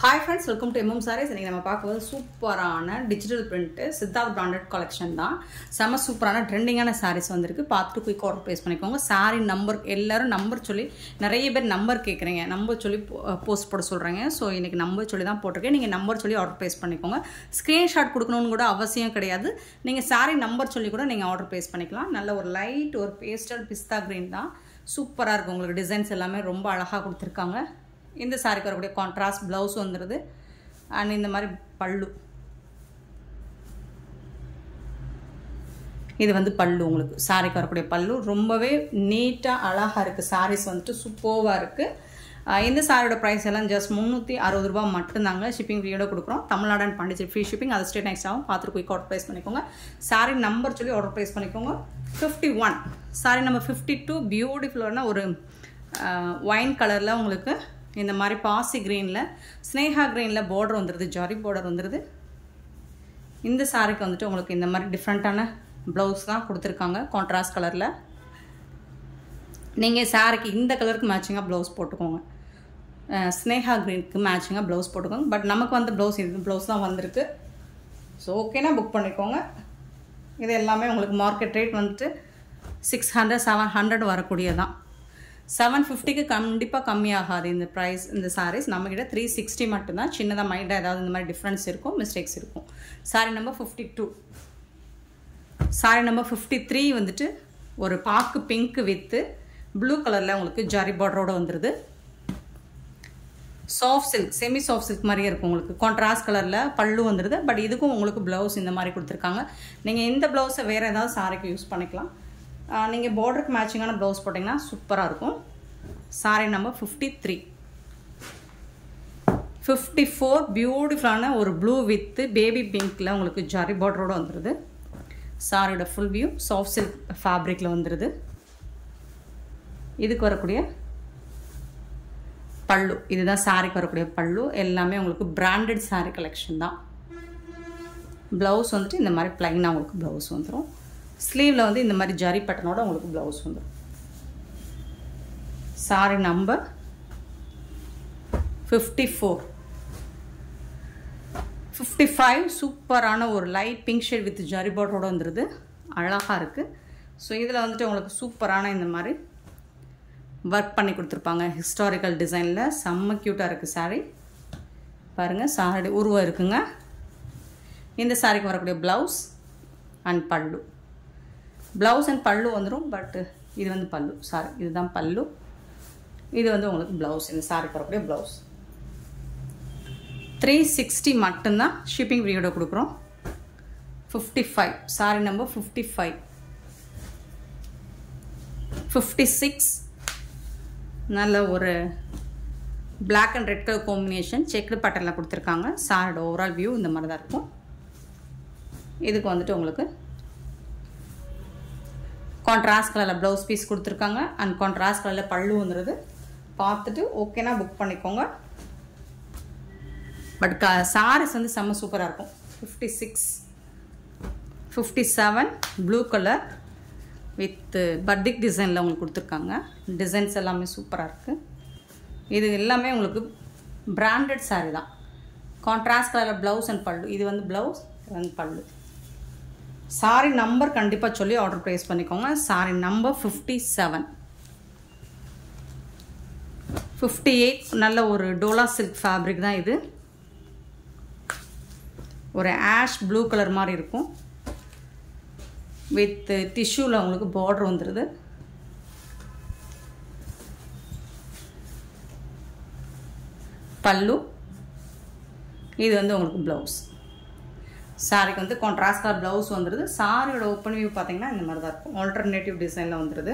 Hi friends, welcome to MM Sarees. இன்னைக்கு நம்ம பார்க்குறது சூப்பரான digital print Siddharth branded collection தான். செம சூப்பரான ட்ரெண்டிங்கான sarees வந்திருக்கு. பார்த்துட்டு குயிக் ஆர்டர் ப்ளேஸ் பண்ணிக்கோங்க. saree நம்பர் எல்லாரும் நம்பர் சொல்லி நிறைய பேர் நம்பர் கேக்குறீங்க. நம்பர் சொல்லி போஸ்ட் போட சொல்றாங்க. சோ இன்னைக்கு நம்பர் சொல்லி தான் போட்டுருக்கேன். நீங்க நம்பர் சொல்லி ஆர்டர் ப்ளேஸ் பண்ணிக்கோங்க. ஸ்கிரீன்ஷாட் கொடுக்கணும்னு கூட அவசியம் கிடையாது. நீங்க saree நம்பர் சொல்லி கூட நீங்க ஆர்டர் ப்ளேஸ் பண்ணிக்கலாம். நல்ல ஒரு லைட் ஒரு பேஸ்டல் பிஸ்தா கிரீன் தான். சூப்பரா இருக்கு. உங்களுக்கு டிசைன்ஸ் எல்லாமே ரொம்ப அழகா கொடுத்திருக்காங்க. இந்த சாரிக்கு வரக்கூடிய கான்ட்ராஸ்ட் ப்ளவுஸ் வந்துருது அண்ட் இந்த மாதிரி பல்லு இது வந்து பல்லு உங்களுக்கு சாரிக்கு வரக்கூடிய பல்லு ரொம்பவே நீட்டாக அழகாக இருக்குது. சாரீஸ் வந்துட்டு சூப்பராக இருக்குது. இந்த சாரியோட ப்ரைஸ் எல்லாம் ஜஸ்ட் 360 ரூபா மட்டும்தாங்க. ஷிப்பிங் ஃப்ரீயோட கொடுக்குறோம். Tamil Nadu and Pondicherry free shipping. அது ஸ்டேட் நெக்ஸ்ட் ஆகும். பார்த்துட்டு குயிக் ஆர்டர் ப்ளேஸ் பண்ணிக்கோங்க. சாரி நம்பர் சொல்லி ஆர்டர் ப்ளேஸ் பண்ணிக்கோங்க. 51 சாரி நம்பர் 52 பியூட்டிஃபுல்லான ஒரு ஒயின் கலரில் உங்களுக்கு இந்த மாதிரி பாசி கிரீனில் ஸ்னேஹா கிரீனில் பார்டர் வந்துடுது, ஜாரி பார்டர் வந்துடுது. இந்த சாரிக்கு வந்துட்டு உங்களுக்கு இந்த மாதிரி டிஃப்ரெண்ட்டான ப்ளவுஸ் தான் கொடுத்துருக்காங்க கான்ட்ராஸ்ட் கலரில். நீங்கள் சாரிக்கு இந்த கலருக்கு மேட்சிங்காக ப்ளவுஸ் போட்டுக்கோங்க. ஸ்னேஹா கிரீனுக்கு மேட்சிங்காக ப்ளவுஸ் போட்டுக்கோங்க. பட் நமக்கு வந்து ப்ளவுஸ் இது ப்ளவுஸ் தான் வந்திருக்கு. ஸோ ஓகேனா புக் பண்ணிக்கோங்க. இது எல்லாமே உங்களுக்கு மார்க்கெட் ரேட் வந்துட்டு 600 700 வரக்கூடியதான். 750க்கு கண்டிப்பாக கம்மியாகாது இந்த ப்ரைஸ். இந்த சாரீஸ் நம்மக்கிட்ட 360 மட்டும்தான். சின்னதாக மைண்டாக ஏதாவது இந்த மாதிரி டிஃப்ரென்ஸ் இருக்கும், மிஸ்டேக்ஸ் இருக்கும். சாரி நம்பர் 52. சாரி நம்பர் 53 வந்துட்டு ஒரு பாக்கு பிங்க் வித்து ப்ளூ கலரில் உங்களுக்கு ஜரி பார்டரோடு வந்துடுது. Soft silk, semi soft silk மாதிரியே இருக்கும் உங்களுக்கு. கான்ட்ராஸ்ட் கலரில் பல்லு வந்துடுது. பட் இதுக்கும் உங்களுக்கு ப்ளவுஸ் இந்த மாதிரி கொடுத்துருக்காங்க. நீங்கள் இந்த ப்ளவுஸை வேறு ஏதாவது சாரிக்கு யூஸ் பண்ணிக்கலாம். நீங்கள் பார்டருக்கு மேட்சிங்கான ப்ளவுஸ் போட்டிங்கன்னா சூப்பராக இருக்கும். சாரி நம்பர் 53. 54 பியூட்டிஃபுல்லான ஒரு ப்ளூ வித்து பேபி பிங்க்கில் உங்களுக்கு ஜரி பார்டரோடு வந்துடுது. சாரியோட ஃபுல் வியூ சாஃப்ட் சில்க் ஃபேப்ரிக்கில் வந்துடுது. இதுக்கு வரக்கூடிய பல்லு இதுதான் சாரிக்கு வரக்கூடிய பல்லு. எல்லாமே உங்களுக்கு பிராண்டட் சாரி கலெக்ஷன் தான். ப்ளவுஸ் வந்துட்டு இந்த மாதிரி ப்ளைனாக உங்களுக்கு ப்ளவுஸ் வந்துடும். ஸ்லீவில் வந்து இந்த மாதிரி ஜரி பட்டனோட உங்களுக்கு ப்ளவுஸ் வந்துடும். Sorry number 54. 55 சூப்பரான ஒரு light pink shade with zari பார்டரோட வந்துடுது. அழகாக இருக்குது. ஸோ இதில் வந்துட்டு உங்களுக்கு சூப்பரான இந்த மாதிரி ஒர்க் பண்ணி கொடுத்துருப்பாங்க. ஹிஸ்டாரிக்கல் டிசைனில் செம்ம க்யூட்டாக இருக்குது சாரீ. பாருங்கள் சாரி உருவம் இருக்குங்க. இந்த சாரிக்கு வரக்கூடிய blouse and pallu. Blouse and pallu வந்துடும். பட் இது வந்து பல்லு, சாரி இதுதான் பல்லு. இது வந்து உங்களுக்கு ப்ளவுஸ். இந்த சாரிக்கு வரக்கூடிய ப்ளவுஸ் 360 மட்டும்தான். ஷிப்பிங் ஃப்ரீயோட கொடுக்குறோம். 55 சாரி நம்பர் 55. 56 நல்ல ஒரு black and red colour combination checked பேட்டர்னில் கொடுத்துருக்காங்க. சாரியோட ஓவரால் வியூ இந்த மாதிரி தான் இருக்கும். இதுக்கு வந்துட்டு உங்களுக்கு கான்ட்ராஸ்ட் கலரில் ப்ளவுஸ் பீஸ் கொடுத்துருக்காங்க அண்ட் கான்ட்ராஸ்ட் கலரில் பல்லு வந்துடுது. பார்த்துட்டு ஓகேனா புக் பண்ணிக்கோங்க. பட் சாரீஸ் வந்து செம்ம சூப்பராக இருக்கும். 56 57 ப்ளூ கலர் வித் பட்டிக் டிசைனில் உங்களுக்கு கொடுத்துருக்காங்க. டிசைன்ஸ் எல்லாமே சூப்பராக இருக்குது. இது எல்லாமே உங்களுக்கு பிராண்டட் சாரீ தான். கான்ட்ராஸ்ட் கலரில் ப்ளவுஸ் அண்ட் பல்லு. இது வந்து blouse and pallu. Sari number கண்டிப்பாக சொல்லி ஆர்டர் ப்ளேஸ் பண்ணிக்கோங்க. சாரி நம்பர் 57. 58 நல்ல ஒரு டோலா சில்க் ஃபேப்ரிக் தான் இது. ஒரு ஆஷ் ப்ளூ கலர் மாதிரி இருக்கும். வித் டிஷ்யூவில் உங்களுக்கு பார்டர் வந்துடுது. பல்லு இது வந்து உங்களுக்கு ப்ளவுஸ். சாரிக்கு வந்து கான்ட்ராஸ்ட் கலர் ப்ளவுஸ் வந்துடுது. சாரியோட ஓப்பன் வியூ பார்த்தீங்கன்னா இந்த மாதிரி தான் இருக்கும். ஆல்டர்னேட்டிவ் டிசைனில் வந்துடுது.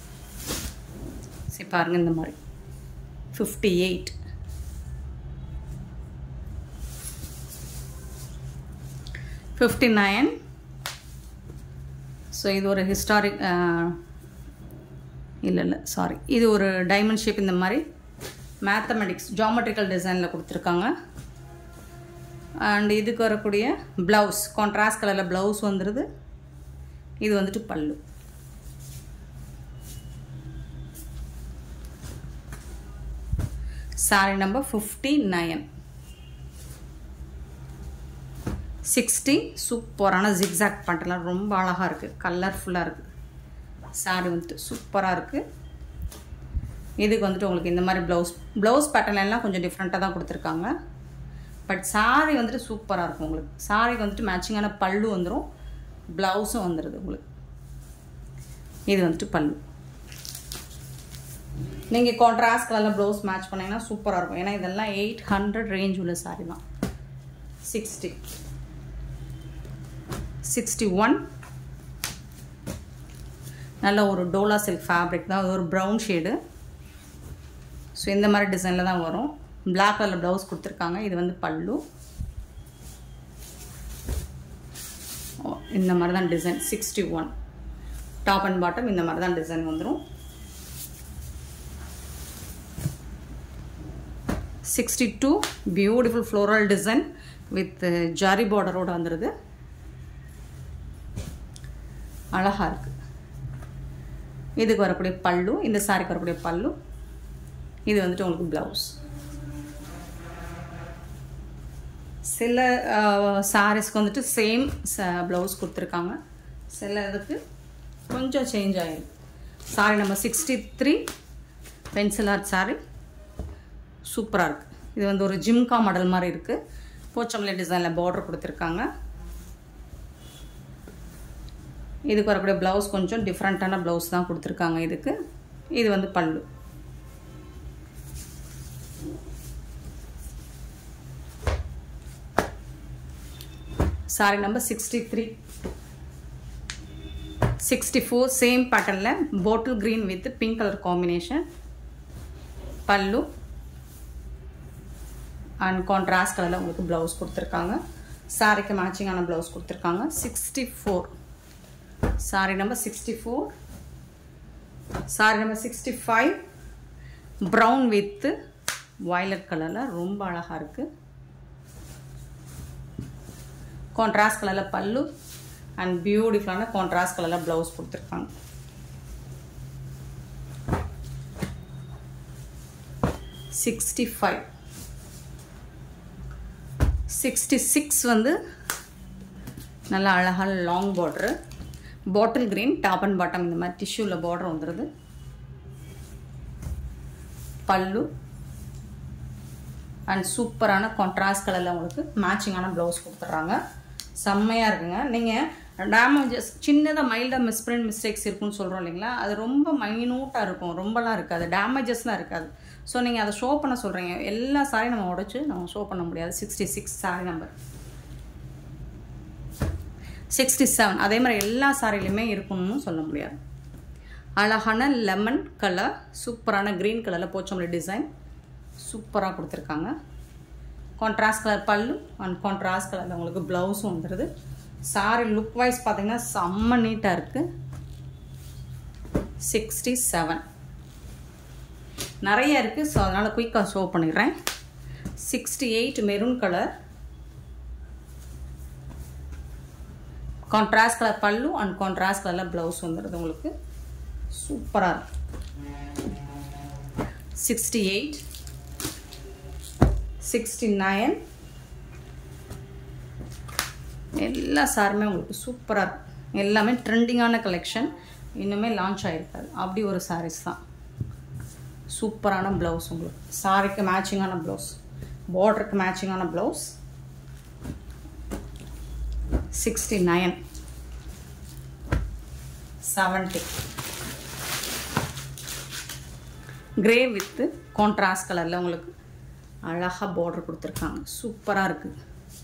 சரி பாருங்கள் இந்த மாதிரி 58. 59 ஸோ இது ஒரு ஹிஸ்டாரிக் இல்லை சாரி இது ஒரு டைமண்ட் ஷேப் இந்த மாதிரி மேத்தமெட்டிக்ஸ் ஜாமெட்ரிக்கல் டிசைனில் கொடுத்துருக்காங்க. அண்ட் இதுக்கு வரக்கூடிய ப்ளவுஸ் கான்ட்ராஸ்ட் கலரில் ப்ளவுஸ் வந்துடுது. இது வந்துட்டு பல்லு. சாரி நம்பர் 59. 60 சூப்பரான ஜிக்ஸாக் பேட்டர்ன்லாம் ரொம்ப அழகாக இருக்குது, கலர்ஃபுல்லாக இருக்குது. சாரி வந்துட்டு சூப்பராக இருக்குது. இதுக்கு வந்துட்டு உங்களுக்கு இந்த மாதிரி ப்ளவுஸ் பேட்டர்ன்லாம் கொஞ்சம் டிஃப்ரெண்ட்டாக தான் கொடுத்துருக்காங்க. பட் சாரி வந்துட்டு சூப்பராக இருக்கும் உங்களுக்கு. சாரிக்கு வந்துட்டு மேட்சிங்கான பல்லு வந்துடும், ப்ளவுஸும் வந்துடுது உங்களுக்கு. இது வந்துட்டு பல்லு. நீங்கள் கான்ட்ராஸ்ட் கலரில் ப்ளவுஸ் மேட்ச் பண்ணிங்கன்னா சூப்பராக இருக்கும். ஏன்னா இதெல்லாம் 800 ரேஞ்ச் உள்ள சாரி தான். 60, 61 நல்ல ஒரு டோலா சில்க் ஃபேப்ரிக் தான். அது ஒரு ப்ரௌன் ஷேடு. ஸோ இந்த மாதிரி டிசைனில் தான் வரும். பிளாக் கலரில் ப்ளவுஸ் கொடுத்துருக்காங்க. இது வந்து பல்லு. இந்த மாதிரி தான் டிசைன். 61 டாப் அண்ட் பாட்டம் இந்த மாதிரி தான் டிசைன் வந்துடும். 62 beautiful floral design with zari பார்டரோடு வந்துடுது. அழகாக இருக்குது. இதுக்கு வரக்கூடிய பல்லு, இந்த சாரிக்கு வரக்கூடிய பல்லு. இது வந்துட்டு உங்களுக்கு ப்ளவுஸ். சில சாரீஸ்க்கு வந்துட்டு சேம் ப்ளவுஸ் கொடுத்துருக்காங்க, சில இதுக்கு கொஞ்சம் சேஞ்ச் ஆகிருக்கு. Sari number 63 pencil art sari சூப்பராக இருக்குது. இது வந்து ஒரு ஜிம்கா மாடல் மாதிரி இருக்குது. போச்சம்பள்ளி டிசைனில் பார்டர் கொடுத்துருக்காங்க. இதுக்கு வரக்கூடிய ப்ளவுஸ் கொஞ்சம் டிஃப்ரெண்ட்டான ப்ளவுஸ் தான் கொடுத்துருக்காங்க இதுக்கு. இது வந்து பல்லு. சாரி நம்பர் 63. 64 சேம் பேட்டர்னில் bottle green with pink colour combination. Pallu and contrast கலரில் உங்களுக்கு ப்ளவுஸ் கொடுத்துருக்காங்க. சாரிக்கு மேட்சிங்கான ப்ளவுஸ் கொடுத்துருக்காங்க. 64 sari number 64. Sari number 65 brown with violet கலரில் ரொம்ப அழகாக இருக்குது. கான்ட்ராஸ்ட் கலரில் பல்லு அண்ட் பியூட்டிஃபுல்லான கான்ட்ராஸ்ட் கலரில் ப்ளவுஸ் கொடுத்துருக்காங்க. 65 66 வந்து நல்லா அழகான long border, bottle green top and bottom இந்த மாதிரி டிஷ்யூவில் பார்டர் வந்துடுது. பல்லு அண்ட் சூப்பரான கான்ட்ராஸ்ட் கலரில் உங்களுக்கு மேட்சிங்கான ப்ளவுஸ் கொடுத்துட்றாங்க. செம்மையாக இருக்குங்க. நீங்கள் டேமேஜஸ் சின்னதாக மைல்டாக மிஸ்பிரிண்ட் மிஸ்டேக்ஸ் இருக்குன்னு சொல்கிறோம் இல்லைங்களா, அது ரொம்ப மைனூட்டாக இருக்கும், ரொம்பலாம் இருக்காது, டேமேஜஸ்லாம் இருக்காது. ஸோ நீங்கள் அதை ஷோ பண்ண சொல்கிறீங்க. எல்லா சாரியும் நம்ம உடச்சி நம்ம ஷோ பண்ண முடியாது. 66 சாரி நம்பர் 67 அதே மாதிரி எல்லா சாரிலையுமே இருக்கணும்னு சொல்ல முடியாது. அழகான லெமன் கலர், சூப்பரான க்ரீன் கலரில் போச்சம்பள்ளி டிசைன் சூப்பராக கொடுத்துருக்காங்க. Contrast colour pallu and contrast கலரில் உங்களுக்கு ப்ளவுஸும் வந்துடுது. சாரி லுக் வைஸ் பார்த்தீங்கன்னா செம்ம நீட்டாக இருக்குது. 67 நிறைய இருக்குது, ஸோ அதனால் குயிக்காக ஷோ பண்ணிடுறேன். 68 maroon colour, contrast colour pallu and contrast கலரில் ப்ளவுஸ் வந்துடுது உங்களுக்கு. சூப்பராக இருக்குது. 68 69 எல்லா சாருமே உங்களுக்கு சூப்பராக இருக்கும். எல்லாமே ட்ரெண்டிங்கான கலெக்ஷன், இன்னுமே லான்ச் ஆகிருக்காது. அப்படி ஒரு சாரீஸ் தான். சூப்பரான ப்ளவுஸ் உங்களுக்கு. சாரிக்கு மேட்சிங்கான ப்ளவுஸ், பார்டருக்கு மேட்சிங்கான ப்ளவுஸ். 69 70 கிரே வித் கான்ட்ராஸ்ட் கலரில் உங்களுக்கு அழகாக பார்டர் கொடுத்துருக்காங்க. சூப்பராக இருக்குது.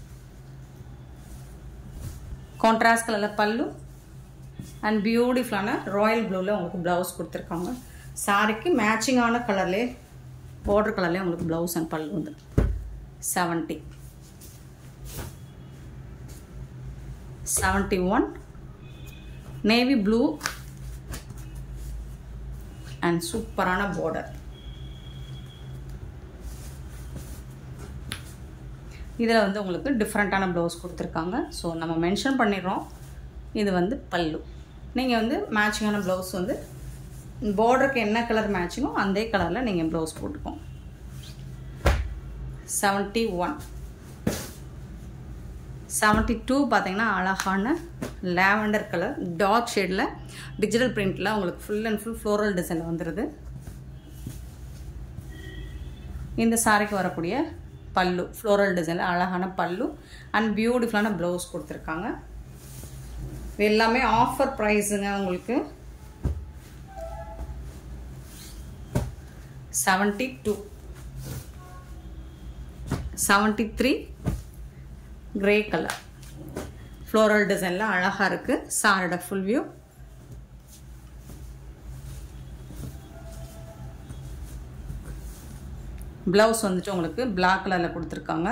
கான்ட்ராஸ்ட் கலரில் பல்லு அண்ட் பியூட்டிஃபுல்லான ராயல் ப்ளூவில் உங்களுக்கு ப்ளவுஸ் கொடுத்துருக்காங்க. சாரிக்கு மேட்சிங்கான கலர்லேயே பார்டர் கலர்லேயே உங்களுக்கு ப்ளவுஸ் அண்ட் பல்லு வந்து. 70 71 நேவி ப்ளூ அண்ட் சூப்பரான பார்டர். இதில் வந்து உங்களுக்கு டிஃப்ரெண்ட்டான ப்ளவுஸ் கொடுத்துருக்காங்க. ஸோ நம்ம மென்ஷன் பண்ணிடுறோம். இது வந்து பல்லு. நீங்கள் வந்து மேட்சிங்கான ப்ளவுஸ் வந்து பார்டருக்கு என்ன கலர் மேட்சிங்கோ அந்த கலரில் நீங்கள் ப்ளவுஸ் போட்டுக்கோங்க. 71 72 பார்த்தீங்கன்னா அழகான லாவெண்டர் கலர் டார்க் ஷேடில் டிஜிட்டல் பிரிண்டில் உங்களுக்கு ஃபுல் அண்ட் ஃபுல் ஃப்ளோரல் டிசைனில் வந்துடுது. இந்த சாரிக்கு வரக்கூடிய பல்லு ஃப்ளோரல் டிசைனில் அழகான பல்லு அண்ட் பியூட்டிஃபுல்லான ப்ளவுஸ் கொடுத்துருக்காங்க. இது எல்லாமே ஆஃபர் ப்ரைஸுங்க. உங்களுக்கு 72 73 கிரே கலர் ஃப்ளோரல் டிசைனில் அழகாக இருக்குது. சாரியோட ஃபுல் வியூ. ப்ளவுஸ் வந்துட்டு உங்களுக்கு பிளாக் கலரில் கொடுத்துருக்காங்க.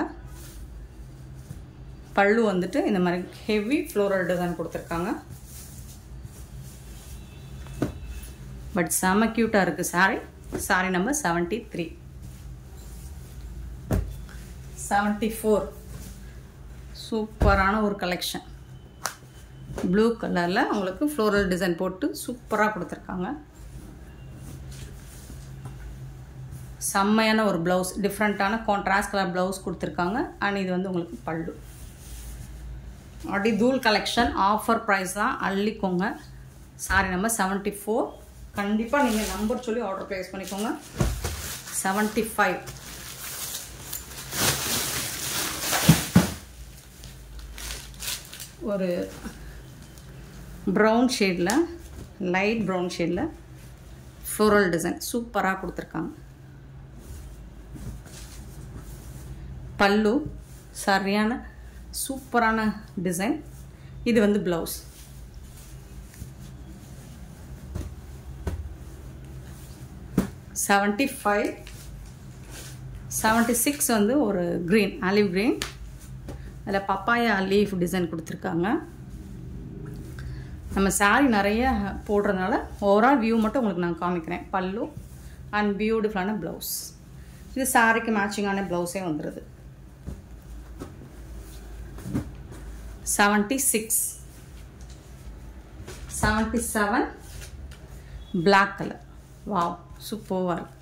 பல்லு வந்துட்டு இந்த மாதிரி ஹெவி ஃப்ளோரல் டிசைன் கொடுத்துருக்காங்க. பட் செம்ம க்யூட்டாக இருக்குது சாரி. Sorry number 73. 74 சூப்பரான ஒரு கலெக்ஷன். ப்ளூ கலரில் உங்களுக்கு ஃப்ளோரல் டிசைன் போட்டு சூப்பராக கொடுத்துருக்காங்க. செம்மையான ஒரு ப்ளவுஸ், டிஃப்ரெண்ட்டான கான்ட்ராஸ்ட் கலர் ப்ளவுஸ் கொடுத்துருக்காங்க. அண்ட் இது வந்து உங்களுக்கு பல்லு. அப்படி தூள் கலெக்ஷன் ஆஃபர் ப்ரைஸ் தான், அள்ளிக்கோங்க. Sorry number 74. கண்டிப்பாக நீங்கள் நம்பர் சொல்லி ஆர்டர் ப்ளேஸ் பண்ணிக்கோங்க. 75 ஒரு ப்ரௌன் ஷேடில் லைட் ப்ரௌன் ஷேடில் ஃப்ளோரல் டிசைன் சூப்பராக கொடுத்துருக்காங்க. பல்லு சரியான சூப்பரான டிசைன். இது வந்து ப்ளவுஸ். $75. 76 வந்து ஒரு க்ரீன் ஆலிவ் க்ரீன், அதில் பப்பாயா லீஃப் டிசைன் கொடுத்துருக்காங்க. நம்ம சாரி நிறைய போடுறதுனால ஓவரால் வியூ மட்டும் உங்களுக்கு நான் காமிக்கிறேன். பல்லு அண்ட் பியூட்டிஃபுல்லான ப்ளவுஸ். இது சாரிக்கு மேட்சிங்கான ப்ளவுஸே வந்துடுது. 76. 77 பிளாக் கலர். வாவ், சூப்பராக இருக்கு.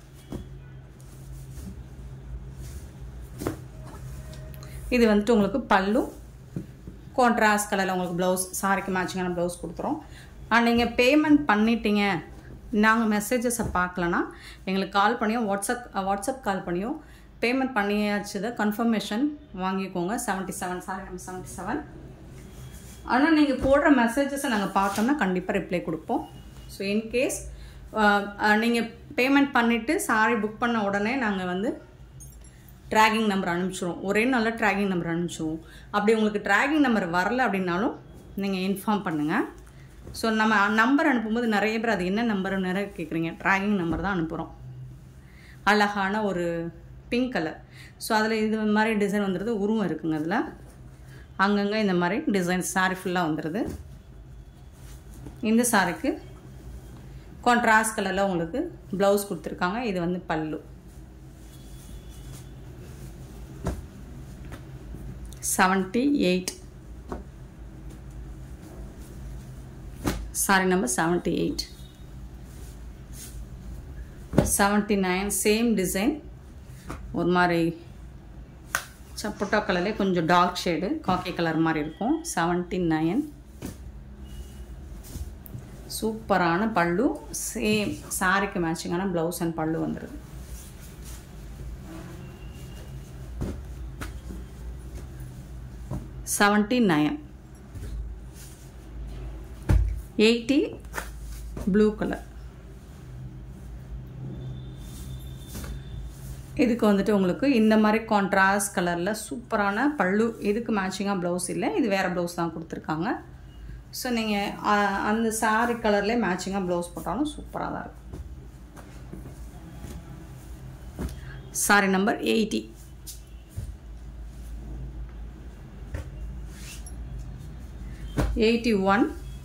இது வந்துட்டு உங்களுக்கு பல்லு கான்ட்ராஸ்ட் கலரில் உங்களுக்கு ப்ளவுஸ், சாரிக்கு மேட்சிங்கான ப்ளவுஸ் கொடுத்துரும். அண்ட் நீங்கள் பேமெண்ட் பண்ணிட்டீங்க, நாங்கள் மெசேஜஸை பார்க்கலன்னா எங்களுக்கு கால் பண்ணியோ வாட்ஸ்அப் கால் பண்ணியோ பேமெண்ட் பண்ணியாச்சுதை கன்ஃபர்மேஷன் வாங்கிக்கோங்க. 77 சாரி நம்ம 77. ஆனால் நீங்கள் போடுற மெசேஜஸை நாங்கள் பார்த்தோம்னா கண்டிப்பாக ரிப்ளை கொடுப்போம். ஸோ இன்கேஸ் நீங்கள் பேமெண்ட் பண்ணிவிட்டு சாரி புக் பண்ண உடனே நாங்கள் வந்து ட்ராகிங் நம்பர் அனுப்பிச்சிடுவோம். ஒரே நாளில் ட்ராகிங் நம்பர் அனுப்பிச்சிடுவோம். அப்படி உங்களுக்கு ட்ராகிங் நம்பர் வரல அப்படின்னாலும் நீங்கள் இன்ஃபார்ம் பண்ணுங்கள். ஸோ நம்ம நம்பர் அனுப்பும்போது நிறைய பேர் அது என்ன நம்பர்னு நிறைய கேட்குறீங்க. ட்ராகிங் நம்பர் தான் அனுப்புகிறோம். அழகான ஒரு பிங்க் கலர். ஸோ அதில் இது மாதிரி டிசைன் வந்துடுது. உருவம் இருக்குங்க அதில். அங்கங்கே இந்த மாதிரி டிசைன் சாரி ஃபுல்லாக வந்துடுது. இந்த சாரிக்கு கான்ட்ராஸ்ட் கலரில் உங்களுக்கு ப்ளவுஸ் கொடுத்துருக்காங்க. இது வந்து பல்லு. 78 சாரி நம்பர் 78. 79 சேம் டிசைன், ஒரு மாதிரி சப்போட்டா கலர்லேயே கொஞ்சம் டார்க் ஷேடு காக்கி கலர் மாதிரி இருக்கும். 79 சூப்பரான பல்லு, சேம் சாரிக்கு மேட்சிங்கான ப்ளவுஸ் அண்ட் பல்லு வந்துடுது. $79. 80 ப்ளூ கலர். இதுக்கு வந்துட்டு உங்களுக்கு இந்த மாதிரி கான்ட்ராஸ்ட் கலரில் சூப்பரான பல்லு. இதுக்கு மேட்சிங்காக ப்ளவுஸ் இல்லை, இது வேறு ப்ளவுஸ் தான் கொடுத்துருக்காங்க. ஸோ நீங்கள் அந்த சாரி கலர்லேயே மேட்சிங்காக ப்ளவுஸ் போட்டாலும் சூப்பராக தான் இருக்கும். சாரி நம்பர் 80. 81.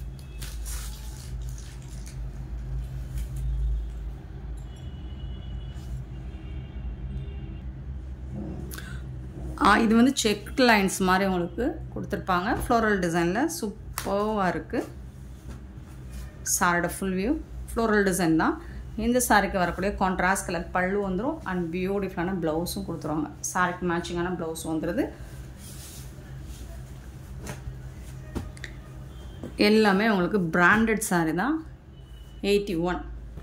இது வந்து செக் லைன்ஸ் மாதிரி உங்களுக்கு கொடுத்துருப்பாங்க. ஃப்ளோரல் டிசைனில் சூப்பராக இருக்குது. சாரியோட ஃபுல் வியூ ஃப்ளோரல் டிசைன் தான். இந்த சாரிக்கு வரக்கூடிய கான்ட்ராஸ்ட் கலர் பல்லு வந்துடும் அண்ட் பியூட்டிஃபுல்லான ப்ளவுஸும் கொடுத்துருவாங்க. சாரிக்கு மேட்சிங்கான ப்ளவுஸும் வந்துடுது. எல்லாமே உங்களுக்கு பிராண்டட் saree தான். 81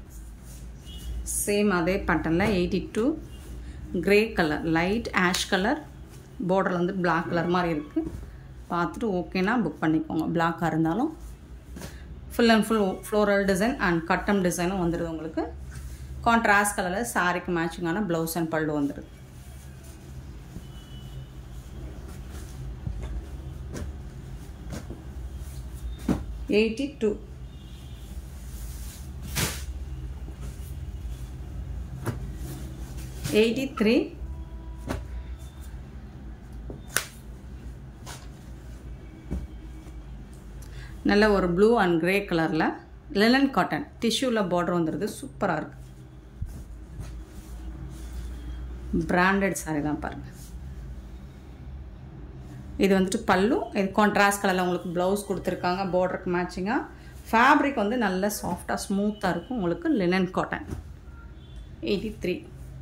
சேம் அதே பேட்டர்னில். 82 grey colour, light ash colour, பார்டரில் வந்து பிளாக் கலர் மாதிரி இருக்குது. பார்த்துட்டு ஓகேனா புக் பண்ணிக்கோங்க. பிளாக்காக இருந்தாலும் full and full floral design and கட்டம் டிசைனும் வந்துடுது உங்களுக்கு. கான்ட்ராஸ்ட் கலரில் சாரிக்கு மேட்சிங்கான ப்ளவுஸ் அண்ட் பல்லு வந்துடுது. $82 $83 நல்ல ஒரு ப்ளூ அண்ட் கிரே கலரில் லினன் காட்டன் டிஷ்யூவில் பார்டர் வந்துடுது. சூப்பராக இருக்குது. பிராண்டட் saree தான் பாருங்கள். இது வந்துட்டு பல்லு. இது கான்ட்ராஸ்ட் கலரில் உங்களுக்கு ப்ளவுஸ் கொடுத்துருக்காங்க பார்டருக்கு மேட்சிங்காக. ஃபேப்ரிக் வந்து நல்ல சாஃப்டாக ஸ்மூத்தாக இருக்கும் உங்களுக்கு. Linen cotton. 83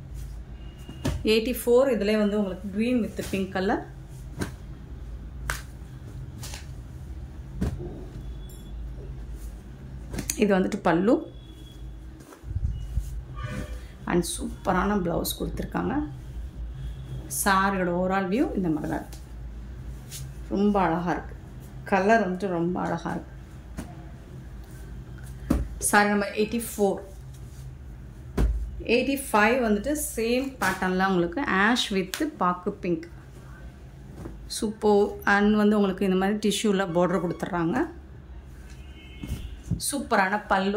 84 இதிலே வந்து உங்களுக்கு க்ரீன் வித் பிங்க் கலர். இது வந்துட்டு பல்லு அண்ட் சூப்பரான ப்ளவுஸ் கொடுத்துருக்காங்க. சாரியோட ஓவரால் வியூ இந்த மாதிரி தான் இருக்குது. ரொம்ப அழகாக இருக்குது. கலர் வந்துட்டு ரொம்ப அழகாக இருக்குது. சாரி நம்பர் 84 85 வந்துட்டு சேம் பேட்டர்னில் உங்களுக்கு ஆஷ் வித் பாக்கு பிங்க். சூப்பர். அண்ட் வந்து உங்களுக்கு இந்த மாதிரி டிஷ்யூவில் பார்டர் கொடுத்துட்றாங்க. சூப்பரான பல்லு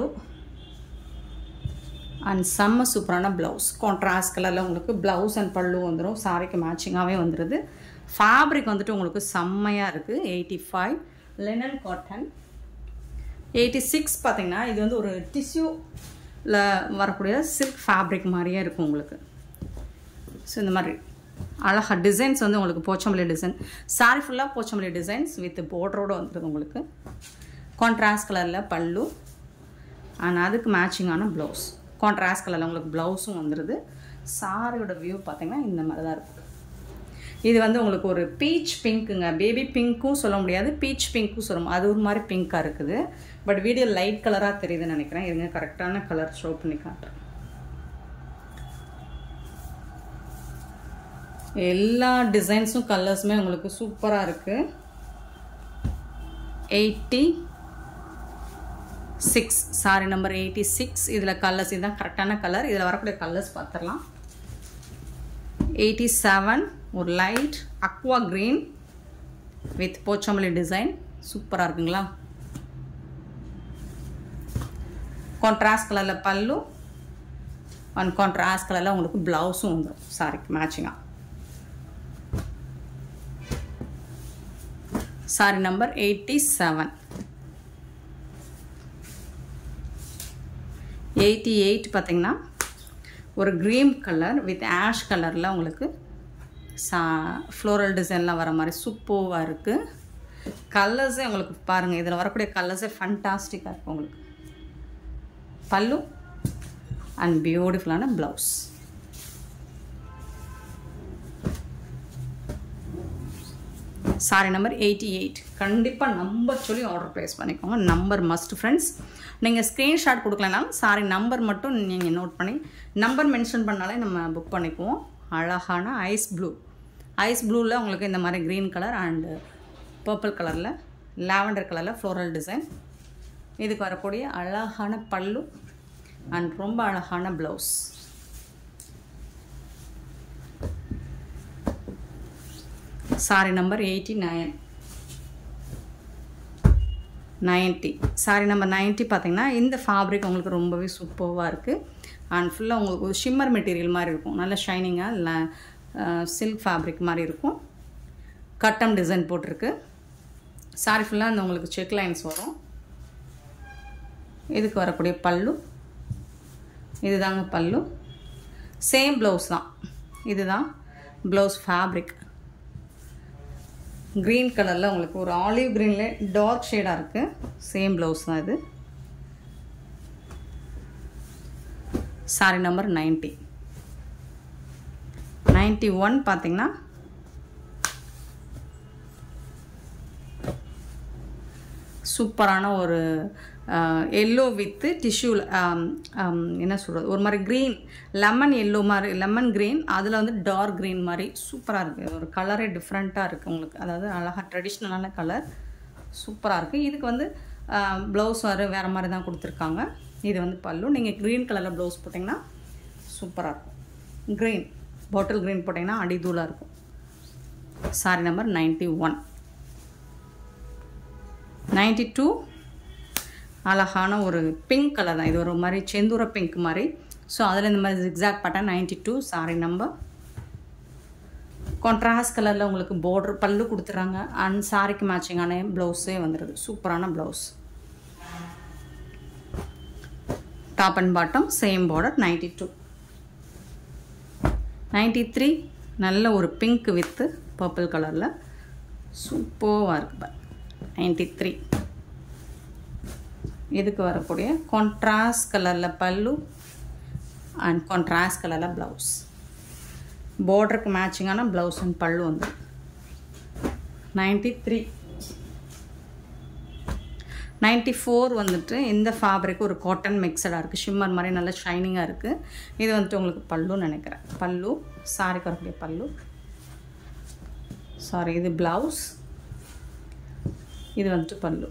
அண்ட் செம்ம சூப்பரான ப்ளவுஸ். கான்ட்ராஸ்ட் கலரில் உங்களுக்கு ப்ளவுஸ் அண்ட் பல்லு வந்துடும். சாரிக்கு மேட்சிங்காகவே வந்துடுது. ஃபேப்ரிக் வந்துட்டு உங்களுக்கு செம்மையாக இருக்குது. 85 லினன் காட்டன். 86 பார்த்தீங்கன்னா இது வந்து ஒரு டிஷ்யூவில் வரக்கூடிய சில்க் ஃபேப்ரிக் மாதிரியே இருக்கும் உங்களுக்கு. ஸோ இந்த மாதிரி அழகாக டிசைன்ஸ் வந்து உங்களுக்கு போச்சம்பள்ளி டிசைன். சாரி ஃபுல்லாக போச்சம்பள்ளி டிசைன்ஸ் வித் பார்டரோடு வந்துடுது உங்களுக்கு. கான்ட்ராஸ்ட் கலரில் பல்லு அண்ட் அதுக்கு மேட்சிங்கான ப்ளவுஸ். கான்ட்ராஸ்ட் கலரில் உங்களுக்கு ப்ளவுஸும் வந்துடுது. சாரியோட வியூ பார்த்திங்கன்னா இந்த மாதிரி தான் இருக்குது. இது வந்து உங்களுக்கு ஒரு பீச் பிங்க்குங்க. பேபி பிங்க்கும் சொல்ல முடியாது, பீச் பிங்க்கும் சொல்ல முடியாது. அது ஒரு மாதிரி பிங்காக இருக்குது. பட் வீடியோ லைட் கலராக தெரியுதுன்னு நினைக்கிறேன். இருங்க கரெக்டான கலர் ஷோ பண்ணி காட்டுறேன். எல்லா டிசைன்ஸும் கலர்ஸுமே உங்களுக்கு சூப்பராக இருக்குது. 86 சாரி நம்பர் 86. இதில் கலர்ஸ் இதுதான் கரெக்டான கலர். இதில் வரக்கூடிய கலர்ஸ் பார்த்துடலாம். 87 ஒரு light aqua green with Pochampally design. சூப்பராக இருக்குங்களா? கான்ட்ராஸ்ட் கலரில் பல்லு அண்ட் கான்ட்ராஸ்ட் கலரில் உங்களுக்கு ப்ளவுஸும் வந்துடும் சாரிக்கு மேட்சிங்காக. Sorry number 87. 88 பார்த்தீங்கன்னா ஒரு க்ரீன் கலர் வித் ஆஷ் கலரில் உங்களுக்கு ஃப்ளோரல் டிசைன்லாம் வர மாதிரி சூப்பராக இருக்குது. கலர்ஸே உங்களுக்கு பாருங்கள். இதில் வரக்கூடிய கலர்ஸே ஃபண்டாஸ்டிக்காக இருக்கும் உங்களுக்கு. பல்லு அண்ட் பியூட்டிஃபுல்லான ப்ளவுஸ். சாரி நம்பர் 88. கண்டிப்பாக நம்பர் சொல்லி ஆர்டர் ப்ளேஸ் பண்ணிக்கோங்க. Number must friends. நீங்கள் ஸ்க்ரீன்ஷாட் கொடுக்கலனாலும் சாரி நம்பர் மட்டும் நீங்கள் நோட் பண்ணி நம்பர் மென்ஷன் பண்ணாலே நம்ம புக் பண்ணிக்குவோம். அழகான ஐஸ் ப்ளூ. ஐஸ் ப்ளூவில் உங்களுக்கு இந்த மாதிரி க்ரீன் கலர் அண்டு பர்பிள் கலரில் லாவெண்டர் கலரில் ஃப்ளோரல் டிசைன். இதுக்கு வரக்கூடிய அழகான பல்லு அண்ட் ரொம்ப அழகான blouse. Sari number 89. 90 sari number 90 பார்த்தீங்கன்னா இந்த ஃபேப்ரிக் உங்களுக்கு ரொம்பவே சூப்பராக இருக்குது. அண்ட் ஃபுல்லாக உங்களுக்கு ஒரு ஷிம்மர் மெட்டீரியல் மாதிரி இருக்கும். நல்ல ஷைனிங்காக இல்லை சில்க் ஃபேப்ரிக் மாதிரி இருக்கும். கட்டம் டிசைன் போட்டிருக்கு. சாரி ஃபுல்லாக அந்த உங்களுக்கு செக் லைன்ஸ் வரும். இதுக்கு வரக்கூடிய பல்லு இதுதாங்க பல்லு. சேம் ப்ளவுஸ் தான். இதுதான் ப்ளவுஸ் ஃபேப்ரிக். க்ரீன் கலரில் உங்களுக்கு ஒரு ஆலிவ் க்ரீனில் டார்க் ஷேடாக இருக்குது. சேம் ப்ளவுஸ் தான் இது. Sorry number 90. 91 பார்த்தீங்கன்னா சூப்பரான ஒரு எல்லோ வித்து டிஷ்யூவில் என்ன சொல்கிறது, ஒரு மாதிரி க்ரீன் லெமன் எல்லோ மாதிரி, லெமன் க்ரீன், அதில் வந்து டார்க் க்ரீன் மாதிரி சூப்பராக இருக்குது. ஒரு கலரே டிஃப்ரெண்ட்டாக இருக்குது உங்களுக்கு, அதாவது அழகாக ட்ரெடிஷ்னலான கலர் சூப்பராக இருக்குது. இதுக்கு வந்து ப்ளவுஸ் வேறு மாதிரி தான் கொடுத்துருக்காங்க. இது வந்து பல்லு. நீங்கள் க்ரீன் கலரில் ப்ளவுஸ் போட்டிங்கன்னா சூப்பராக இருக்கும். க்ரீன் பாட்டில் க்ரீன் போட்டிங்கன்னா அடிதூளாக இருக்கும். சாரி நம்பர் 91. 92 அழகான ஒரு பிங்க் கலர் தான். இது ஒரு மாதிரி செந்தூர பிங்க் மாதிரி. ஸோ அதில் இந்த மாதிரி zigzag button 92 sari number. Contrast கலரில் உங்களுக்கு பார்டர் பல்லு கொடுத்துட்றாங்க. அண்ட் சாரிக்கு மேட்சிங்கான ப்ளவுஸே வந்துடுது. சூப்பரான blouse. Top and bottom same border. 92. 93 நல்ல ஒரு பிங்க் வித்து பர்பிள் கலரில் சூப்பராக இருக்குது. 93 இதுக்கு வரக்கூடிய கான்ட்ராஸ்ட் கலரில் பல்லு அண்ட் கான்ட்ராஸ்ட் கலரில் ப்ளவுஸ். பார்டருக்கு மேட்சிங்கான ப்ளவுஸ் அண்ட் பல்லு வந்து 93. 94 வந்துட்டு இந்த ஃபேப்ரிக் ஒரு காட்டன் மிக்சடாக இருக்குது. ஷிம்மர் மாதிரி நல்லா ஷைனிங்காக இருக்குது. இது வந்துட்டு உங்களுக்கு பல்லுன்னு நினைக்கிறேன். பல்லு சாரிக்கு வரக்கூடிய பல்லு. சாரி, இது ப்ளவுஸ், இது வந்துட்டு பல்லு.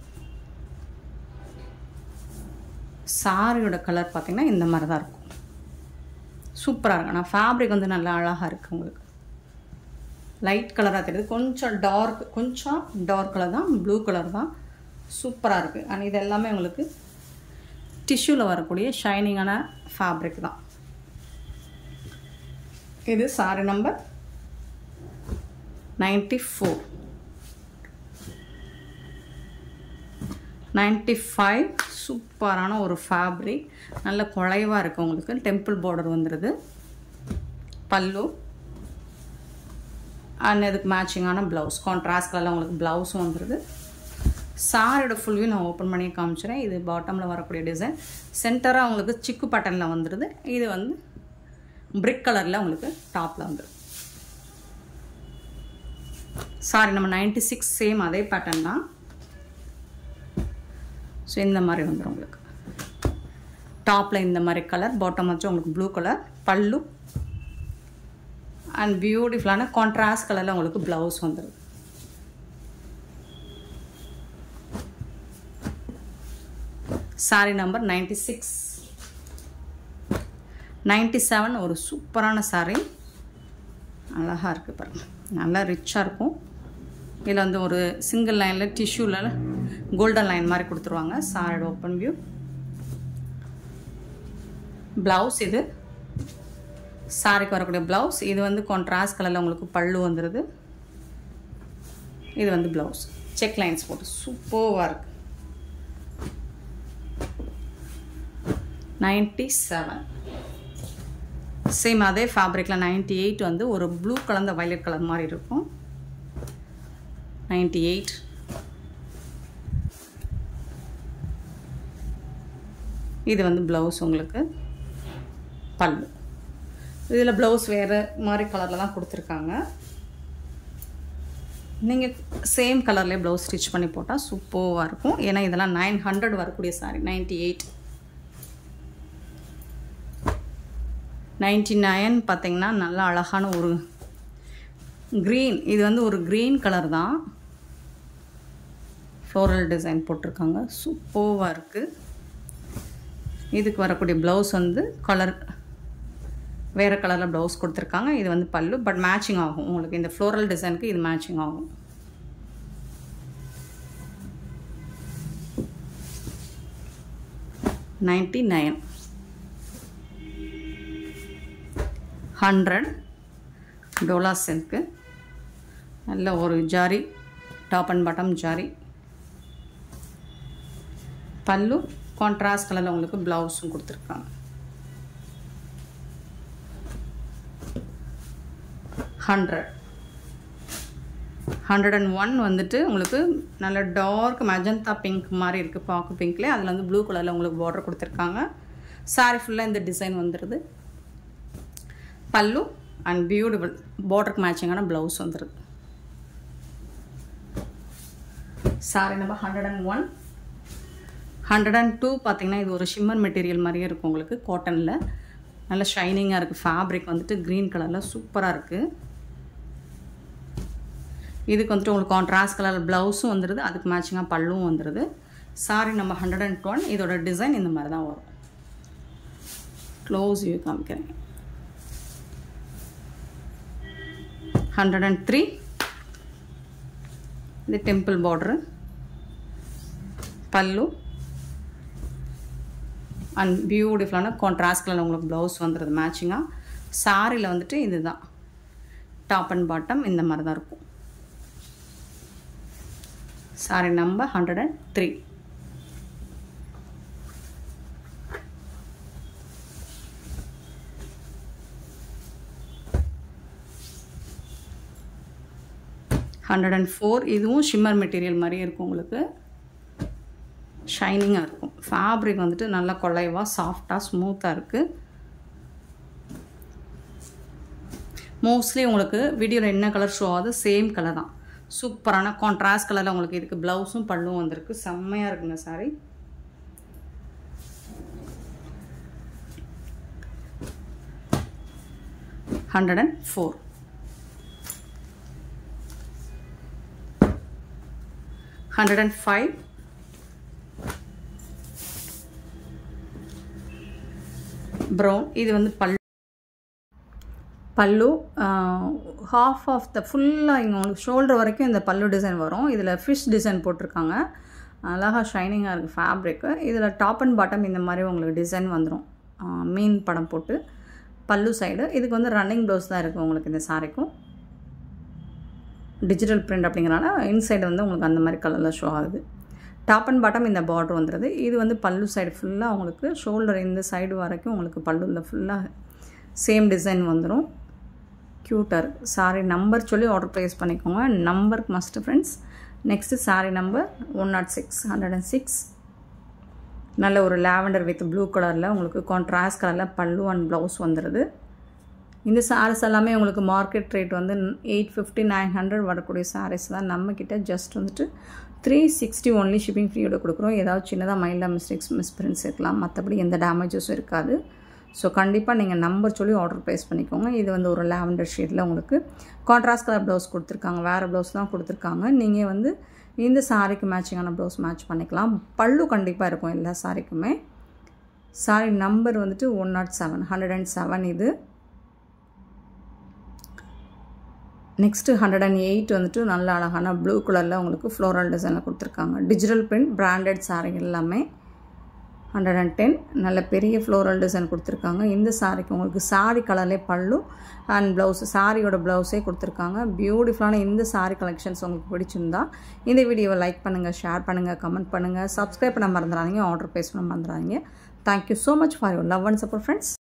சாரியோட கலர் பார்த்திங்கன்னா இந்த மாதிரி தான் இருக்கும். சூப்பராக இருக்கும். ஆனால் ஃபேப்ரிக் வந்து நல்லா அழகாக இருக்குது. உங்களுக்கு லைட் கலராக தெரியுது. கொஞ்சம் டார்க் கலர் தான், ப்ளூ கலர் தான். சூப்பராக இருக்குது. அண்ட் இது எல்லாமே உங்களுக்கு டிஷ்யூவில் வரக்கூடிய ஷைனிங்கான ஃபேப்ரிக் தான். இது சாரி நம்பர் 94. 95 சூப்பரான ஒரு ஃபேப்ரிக், நல்ல குழைவாக இருக்குது. உங்களுக்கு டெம்பிள் பார்டர் வந்துடுது. பல்லு அண்ட் இதுக்கு மேட்சிங்கான ப்ளவுஸ் கான்ட்ராஸ்ட் கலரில் உங்களுக்கு ப்ளவுஸும் வந்துடுது. சாரியோட ஃபுல் வியூ நான் ஓப்பன் பண்ணி காமிச்சிடுறேன். இது பாட்டமில் வரக்கூடிய டிசைன். சென்டராக உங்களுக்கு சிக்கு பேட்டர்னில் வந்துடுது. இது வந்து பிரிக் கலரில் உங்களுக்கு டாப்பில் வந்துடும். சாரி நம்ம 96 சேம் அதே பேட்டர்ன் தான். ஸோ இந்த மாதிரி வந்துடும் உங்களுக்கு. டாப்பில் இந்த மாதிரி கலர், பாட்டம் வச்சு உங்களுக்கு ப்ளூ கலர், பல்லு அண்ட் பியூட்டிஃபுல்லான கான்ட்ராஸ்ட் கலரில் உங்களுக்கு ப்ளவுஸ் வந்துடும். Sorry number 96. 97 ஒரு சூப்பரான சாரி, அழகாக இருக்குது பாருங்கள். நல்லா ரிச்சாக இருக்கும். இதில் வந்து ஒரு சிங்கிள் லைனில் டிஷ்யூவில் கோல்டன் லைன் மாதிரி கொடுத்துருவாங்க. சாரியோட ஓப்பன் வியூ. ப்ளவுஸ் இது சாரிக்கு வரக்கூடிய ப்ளவுஸ். இது வந்து கான்ட்ராஸ்ட் கலரில் உங்களுக்கு பல்லு வந்துடுது. இது வந்து ப்ளவுஸ் செக் லைன்ஸ் போட்டு சூப்பராக இருக்குது. 97 சேம் அதே ஃபேப்ரிக்கில் 98 வந்து ஒரு ப்ளூ கலந்த வயலட் கலர் மாதிரி இருக்கும். 98 இது வந்து ப்ளவுஸ் உங்களுக்கு பல்லு. இதில் ப்ளவுஸ் வேறு மாதிரி கலரில் தான் கொடுத்துருக்காங்க. நீங்கள் சேம் கலர்லேயே ப்ளவுஸ் ஸ்டிச் பண்ணி போட்டால் சூப்பராக இருக்கும். ஏன்னா இதெல்லாம் 900 வரக்கூடிய சாரி. 98 99 பார்த்திங்கன்னா நல்லா அழகான ஒரு க்ரீன். இது வந்து ஒரு க்ரீன் கலர் தான். ஃப்ளோரல் டிசைன் போட்டிருக்காங்க. சூப்பராக இருக்குது. இதுக்கு வரக்கூடிய ப்ளவுஸ் வந்து கலர் வேறு கலரில் ப்ளவுஸ் கொடுத்துருக்காங்க. இது வந்து பல்லு, பட் மேட்சிங் ஆகும் உங்களுக்கு. இந்த ஃப்ளோரல் டிசைனுக்கு இது மேட்சிங் ஆகும். $99 100 டோலா சில்க்கு. நல்ல ஒரு zari, top and bottom zari. Pallu contrast கலரில் உங்களுக்கு ப்ளவுஸும் கொடுத்துருக்காங்க. 101 வந்துட்டு உங்களுக்கு நல்ல டார்க் மெஜந்தா பிங்க் மாதிரி இருக்குது. பாக்கு பிங்க்லேயே அதில் வந்து ப்ளூ கலரில் உங்களுக்கு பார்டர் கொடுத்துருக்காங்க. சாரி ஃபுல்லாக இந்த டிசைன் வந்துடுது. பல்லு அண்ட் பியூட்டிஃபுல் பார்டருக்கு மேட்சிங்கான ப்ளவுஸ் வந்துடுது. சாரி நம்பர் 101. 102 பார்த்தீங்கன்னா இது ஒரு ஷிம்மர் மெட்டீரியல் மாதிரியே இருக்கும் உங்களுக்கு காட்டனில். நல்ல ஷைனிங்காக இருக்குது. ஃபேப்ரிக் வந்துட்டு க்ரீன் கலரில் சூப்பராக இருக்குது. இதுக்கு வந்துட்டு உங்களுக்கு கான்ட்ராஸ்ட் கலர் ப்ளவுஸும் வந்துடுது, அதுக்கு மேட்சிங்காக பல்லும் வந்துடுது. சாரி நம்பர் 101. இதோட டிசைன் இந்த மாதிரி தான் வரும். க்ளோஸ் வியூ காமிக்கிறேன். 103. இது டெம்பிள் பார்டரு, பல்லு அண்ட் பியூட்டிஃபுல்லான கான்ட்ராஸ்ட் கலர் உங்களுக்கு ப்ளவுஸ் வந்துடுது மேட்சிங்காக. சாரியில் வந்துட்டு இதுதான் டாப் அண்ட் பாட்டம் இந்த மாதிரி தான் இருக்கும். சாரி நம்பர் 103. இதுவும் ஷிம்மர் மெட்டீரியல் மாதிரியே இருக்கும் உங்களுக்கு. ஷைனிங்காக இருக்கும். ஃபேப்ரிக் வந்துட்டு நல்லா கொள்ளைவாக சாஃப்டாக ஸ்மூத்தாக இருக்குது. மோஸ்ட்லி உங்களுக்கு வீடியோவில் என்ன கலர் ஷோ ஆகுது சேம் கலர் தான். சூப்பரான கான்ட்ராஸ்ட் கலரில் உங்களுக்கு இதுக்கு ப்ளவுஸும் பல்லும் வந்திருக்கு. செம்மையாக இருக்குங்க சாரி. $104. $105. ப்ரௌன். இது வந்து பல்லு ஹாஃப் ஆஃப் த ஃபுல்லாக இங்கே உங்களுக்கு ஷோல்டர் வரைக்கும் இந்த பல்லு டிசைன் வரும். இதில் ஃபிஷ் டிசைன் போட்டிருக்காங்க. அழகாக ஷைனிங்காக இருக்குது ஃபேப்ரிக்கு. இதில் டாப் அண்ட் பாட்டம் இந்த மாதிரி உங்களுக்கு டிசைன் வந்துடும். மீன் படம் போட்டு பல்லு சைடு. இதுக்கு வந்து ரன்னிங் ப்ளவுஸ் தான் இருக்குது உங்களுக்கு இந்த சாரிக்கும். டிஜிட்டல் பிரிண்ட் அப்படிங்கிறனால இன்சைடு வந்து உங்களுக்கு அந்த மாதிரி கலரில் ஷோ ஆகுது. டாப் அண்ட் பாட்டம் இந்த பார்டர் வந்துடுது. இது வந்து பல்லு சைடு ஃபுல்லாக உங்களுக்கு ஷோல்டர் இந்த சைடு வரைக்கும் உங்களுக்கு பல்லுவில் ஃபுல்லாக சேம் டிசைன் வந்துடும். க்யூட்டாக இருக்குது. சாரி நம்பர் சொல்லி ஆர்டர் ப்ளேஸ் பண்ணிக்கோங்க. நம்பருக்கு must friends. Next sari number 106. நல்ல ஒரு லாவெண்டர் வித் ப்ளூ கலரில் உங்களுக்கு கான்ட்ராஸ்ட் கலரில் பல்லு அண்ட் ப்ளவுஸ் வந்துடுது. இந்த சாரீஸ் எல்லாமே உங்களுக்கு மார்க்கெட் ரேட் வந்து 850 900 வரக்கூடிய சாரீஸ் தான். நம்மக்கிட்ட ஜஸ்ட் வந்துட்டு 360 ஒன்லி ஷிப்பிங் ஃப்ரீயோட கொடுக்குறோம். ஏதாவது சின்னதாக மைல்டாக மிஸ்பிரிண்ட்ஸ் இருக்கலாம், மற்றபடி எந்த டேமேஜஸும் இருக்காது. ஸோ கண்டிப்பாக நீங்கள் நம்பர் சொல்லி ஆர்டர் ப்ளேஸ் பண்ணிக்கோங்க. இது வந்து ஒரு லாவெண்டர் ஷேடில் உங்களுக்கு கான்ட்ராஸ்ட் கலர் ப்ளவுஸ் கொடுத்துருக்காங்க. வேறு ப்ளவுஸ் தான் கொடுத்துருக்காங்க. நீங்கள் வந்து இந்த சாரிக்கு மேட்சிங்கான ப்ளவுஸ் மேட்ச் பண்ணிக்கலாம். பல்லு கண்டிப்பாக இருக்கும் எல்லா சாரிக்குமே. சாரி நம்பர் வந்துட்டு 107. இது நெக்ஸ்ட்டு 108 வந்துட்டு நல்ல அழகான ப்ளூ கலரில் உங்களுக்கு ஃப்ளோரல் டிசைனில் கொடுத்துருக்காங்க. டிஜிட்டல் பிரிண்ட் பிராண்டட் சாரி எல்லாமே. 110 நல்ல பெரிய ஃப்ளோரல் டிசைன் கொடுத்துருக்காங்க. இந்த சாரிக்கு உங்களுக்கு சாரி கலர்லேயே பல்லு அண்ட் ப்ளவுஸ், சாரியோட ப்ளவுஸே கொடுத்துருக்காங்க. பியூட்டிஃபுல்லான இந்த சாரி கலெக்ஷன்ஸ் உங்களுக்கு பிடிச்சிருந்தா இந்த வீடியோவை லைக் பண்ணுங்கள், ஷேர் பண்ணுங்கள், கமெண்ட் பண்ணுங்கள், சப்ஸ்கிரைப் பண்ண மறந்துடாதீங்க, ஆர்டர் ப்ளேஸ் பண்ண மறந்துடாதீங்க. Thank you so much for your love and support friends.